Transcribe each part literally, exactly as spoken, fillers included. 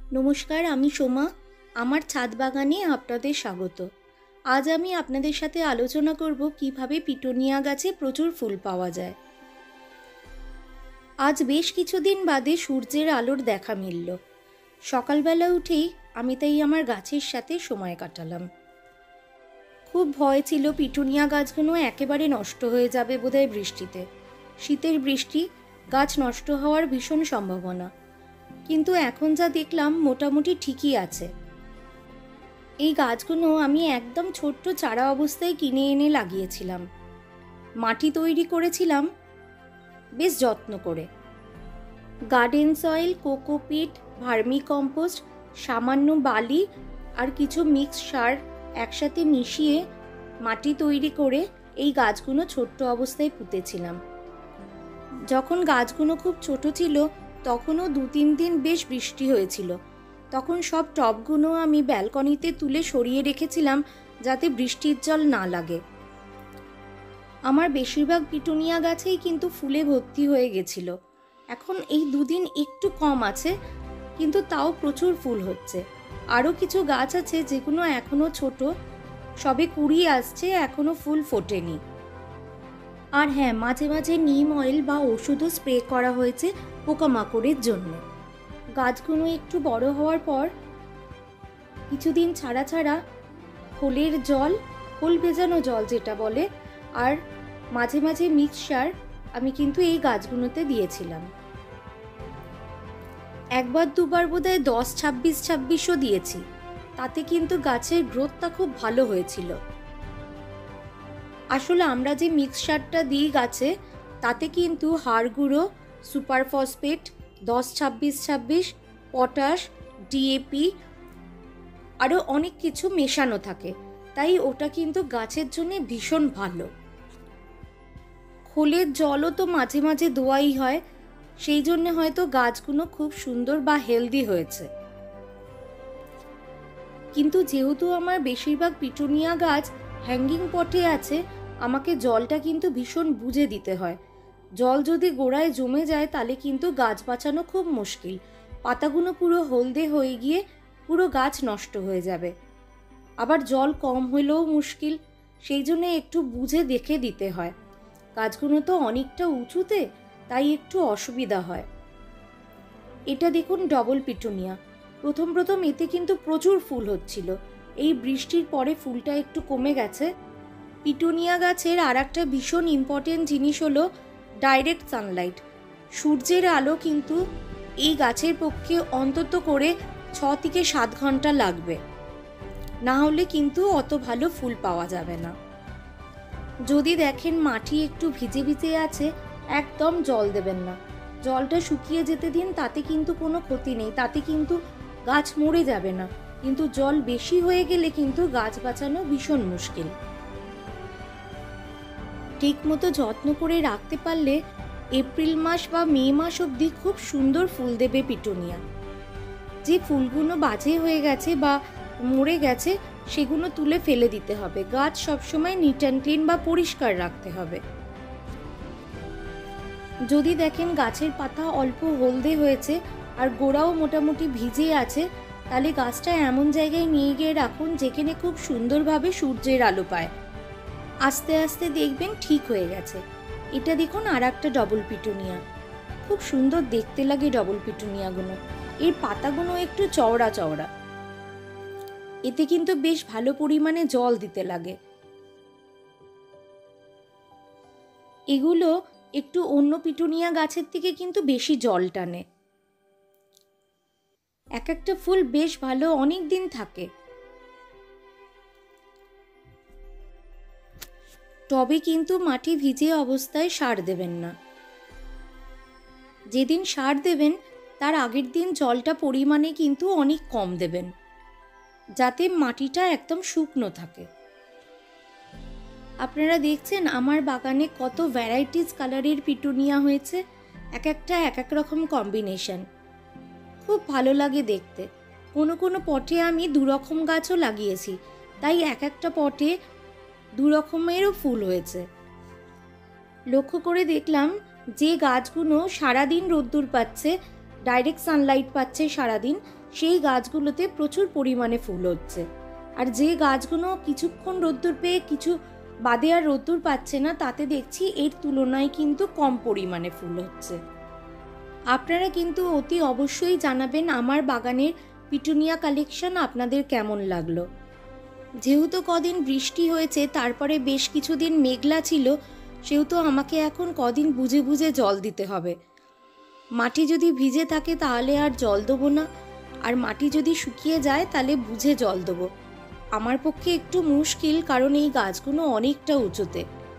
নমস্কার, আমি সোমা। আমার ছাদ বাগানে আপনাদের স্বাগত। আজ আমি আপনাদের সাথে আলোচনা করব কিভাবে পিটুনিয়া গাছে প্রচুর ফুল পাওয়া যায়। আজ বেশ কিছুদিন বাদে সূর্যের আলোর দেখা মিলল। সকালবেলা উঠেই আমি তাই আমার গাছের সাথে সময় কাটালাম। খুব ভয় ছিল পিটুনিয়া গাছগুলো একেবারে নষ্ট হয়ে যাবে বোধহয় বৃষ্টিতে। শীতের বৃষ্টি, গাছ নষ্ট হওয়ার ভীষণ সম্ভাবনা। কিন্তু এখন যা দেখলাম মোটামুটি ঠিকই আছে। এই গাছগুলো আমি একদম ছোট্ট চারা অবস্থায় কিনে এনে লাগিয়েছিলাম। মাটি তৈরি করেছিলাম বেশ যত্ন করে। Garden soil, cocopeat, vermicompost, সামান্য বালি আর কিছু মিক্স সার একসাথে মিশিয়ে মাটি তৈরি করে এই গাছগুলো ছোট্ট অবস্থায় পুঁতেছিলাম। যখন গাছগুলো খুব ছোট ছিল তখনও দু তিন দিন বেশ বৃষ্টি হয়েছিল। তখন সব টবগুলো আমি ব্যালকনিতে তুলে সরিয়ে রেখেছিলাম যাতে বৃষ্টির জল না লাগে। আমার বেশিরভাগ পিটুনিয়া গাছেই কিন্তু ফুলে ভর্তি হয়ে গেছিল। এখন এই দুদিন একটু কম আছে, কিন্তু তাও প্রচুর ফুল হচ্ছে। আরও কিছু গাছ আছে যেগুলো এখনও ছোট, সবে কুড়ি আসছে, এখনও ফুল ফোটেনি। আর হ্যাঁ, মাঝে মাঝে নিম অয়েল বা ওষুধও স্প্রে করা হয়েছে পোকামাকড়ের জন্য। গাছগুলো একটু বড় হওয়ার পর কিছুদিন ছাড়া ছাড়া খোলের জল, খোল ভেজানো জল যেটা বলে, আর মাঝে মাঝে মিক্স সার আমি কিন্তু এই গাছগুলোতে দিয়েছিলাম। একবার দুবার বোধহয় দশ ছাব্বিশ ছাব্বিশও দিয়েছি। তাতে কিন্তু গাছের গ্রোথটা খুব ভালো হয়েছিল। আসলে আমরা যে মিক্স সারটা দিই গাছে, তাতে কিন্তু হাড় গুঁড়ো, সুপার ফসফেট, দশ ছাব্বিশ ছাব্বিশ, পটাশ, ডিএপি আরও অনেক কিছু মেশানো থাকে, তাই ওটা কিন্তু গাছের জন্য ভীষণ ভালো। খোলের জলও তো মাঝে মাঝে দোয়াই হয়, সেই জন্য হয়তো গাছগুলো খুব সুন্দর বা হেলদি হয়েছে। কিন্তু যেহেতু আমার বেশিরভাগ পিটুনিয়া গাছ হ্যাঙ্গিং পটে আছে, আমাকে জলটা কিন্তু ভীষণ বুঝে দিতে হয়। জল যদি গোড়ায় জমে যায় তাহলে কিন্তু গাছ বাঁচানো খুব মুশকিল। পাতাগুলো পুরো হলদে হয়ে গিয়ে পুরো গাছ নষ্ট হয়ে যাবে। আবার জল কম হলেও মুশকিল, সেই জন্য একটু বুঝে দেখে দিতে হয়। গাছগুলো তো অনেকটা উঁচুতে, তাই একটু অসুবিধা হয়। এটা দেখুন ডবল পিটুনিয়া। প্রথম প্রথম এতে কিন্তু প্রচুর ফুল হচ্ছিল। এই বৃষ্টির পরে ফুলটা একটু কমে গেছে। পিটুনিয়া গাছের আর একটা ভীষণ ইম্পর্টেন্ট জিনিস হলো ডাইরেক্ট সানলাইট। সূর্যের আলো কিন্তু এই গাছের পক্ষে অন্তত করে ছ থেকে সাত ঘন্টা লাগবে, না হলে কিন্তু অত ভালো ফুল পাওয়া যাবে না। যদি দেখেন মাটি একটু ভিজে ভিজে আছে, একদম জল দেবেন না। জলটা শুকিয়ে যেতে দিন, তাতে কিন্তু কোনো ক্ষতি নেই, তাতে কিন্তু গাছ মরে যাবে না। কিন্তু জল বেশি হয়ে গেলে কিন্তু গাছ বাঁচানো ভীষণ মুশকিল। ঠিক মতো যত্ন করে রাখতে পারলে এপ্রিল মাস বা মে মাস অবধি খুব সুন্দর ফুল দেবে পিটুনিয়া। যে ফুলগুলো বাজে হয়ে গেছে বা মরে গেছে সেগুলো তুলে ফেলে দিতে হবে। গাছ সবসময় নিট অ্যান্ড ক্লিন বা পরিষ্কার রাখতে হবে। যদি দেখেন গাছের পাতা অল্প হলদে হয়েছে আর গোড়াও মোটামুটি ভিজে আছে, তাহলে গাছটা এমন জায়গায় নিয়ে গিয়ে রাখুন যেখানে খুব সুন্দরভাবে সূর্যের আলো পায়। আস্তে আস্তে দেখবেন ঠিক হয়ে গেছে। এটা দেখুন আর একটা ডবল পিটুনিয়া। খুব সুন্দর দেখতে লাগে ডবল পিটুনিয়াগুলো। এর পাতাগুলো একটু চওড়া চওড়া। এতে কিন্তু বেশ ভালো পরিমাণে জল দিতে লাগে। এগুলো একটু অন্য পিটুনিয়া গাছের থেকে কিন্তু বেশি জল টানে। এক একটা ফুল বেশ ভালো অনেক দিন থাকে। টবে কিন্তু মাটি ভিজে অবস্থায় সার দেবেন না। যেদিন সার দেবেন তার আগের দিন জলটা পরিমাণে কিন্তু অনেক কম দেবেন, যাতে মাটিটা একদম শুকনো থাকে। আপনারা দেখছেন আমার বাগানে কত ভ্যারাইটিস কালারের পিটুনিয়া হয়েছে, এক একটা এক এক রকম কম্বিনেশন। খুব ভালো লাগে দেখতে। কোনো কোনো পটে আমি দু রকম গাছও লাগিয়েছি, তাই এক একটা পটে দু রকমেরও ফুল হয়েছে। লক্ষ্য করে দেখলাম যে গাছগুলো সারাদিন রোদ্দুর পাচ্ছে ডাইরেক্ট সানলাইট পাচ্ছে সারাদিন, সেই গাছগুলোতে প্রচুর পরিমাণে ফুল হচ্ছে। আর যে গাছগুলো কিছুক্ষণ রোদ্দুর পেয়ে কিছু বাদে আর রোদ্দুর পাচ্ছে না, তাতে দেখছি এর তুলনায় কিন্তু কম পরিমাণে ফুল হচ্ছে। আপনারা কিন্তু অতি অবশ্যই জানাবেন আমার বাগানের পিটুনিয়া কালেকশন আপনাদের কেমন লাগলো। যেহেতু কদিন বৃষ্টি হয়েছে, তারপরে বেশ কিছুদিন মেঘলা ছিল, সেহেতু আমাকে এখন কদিন বুঝে বুঝে জল দিতে হবে। মাটি যদি ভিজে থাকে তাহলে আর জল দেবো না, আর মাটি যদি শুকিয়ে যায় তাহলে বুঝে জল দেবো। আমার পক্ষে একটু মুশকিল, কারণ এই গাছগুলো অনেকটা উঁচুতে।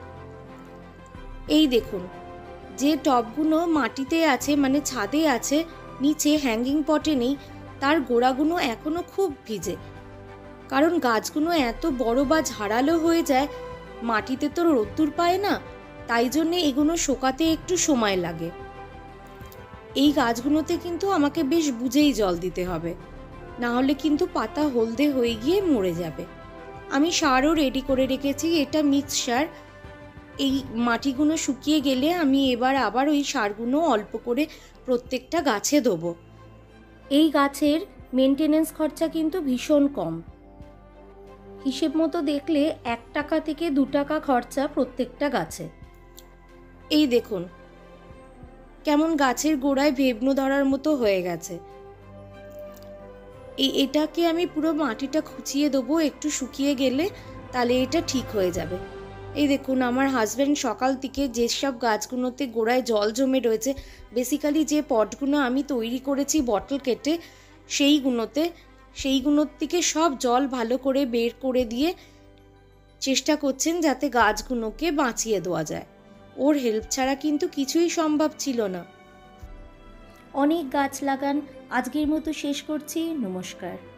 এই দেখুন, যে টবগুলো মাটিতে আছে মানে ছাদে আছে, নিচে হ্যাঙ্গিং পটে নেই, তার গোড়াগুলো এখনো খুব ভিজে। কারণ গাছগুলো এত বড় বা ঝাড়ালো হয়ে যায়, মাটিতে তো রোদ্দুর পায় না, তাই জন্যে এগুলো শোকাতে একটু সময় লাগে। এই গাছগুলোতে কিন্তু আমাকে বেশ বুঝেই জল দিতে হবে, না হলে কিন্তু পাতা হলদে হয়ে গিয়ে মরে যাবে। আমি সারও রেডি করে রেখেছি, এটা মিক্স সার। এই মাটিগুলো শুকিয়ে গেলে আমি এবার আবার ওই সারগুলো অল্প করে প্রত্যেকটা গাছে দেবো। এই গাছের মেনটেনেন্স খরচা কিন্তু ভীষণ কম। হিসেব মতো দেখলে এক টাকা থেকে দু টাকা খরচা প্রত্যেকটা গাছে। এই দেখুন কেমন গাছের গোড়ায় ভেবনো ধরার মতো হয়ে গেছে। এই এটাকে আমি পুরো মাটিটা খুঁচিয়ে দেবো একটু শুকিয়ে গেলে, তাহলে এটা ঠিক হয়ে যাবে। এই দেখুন আমার হাজব্যান্ড সকাল থেকে যেসব গাছগুলোতে গোড়ায় জল জমে রয়েছে, বেসিক্যালি যে পটগুলো আমি তৈরি করেছি বটল কেটে, সেইগুলোতে সেইগুলোর থেকে সব জল ভালো করে বের করে দিয়ে চেষ্টা করছেন যাতে গাছগুলোকে বাঁচিয়ে দেওয়া যায়। ওর হেল্প ছাড়া কিন্তু কিছুই সম্ভব ছিল না। অনেক গাছ লাগান। আজকের মতো শেষ করছি। নমস্কার।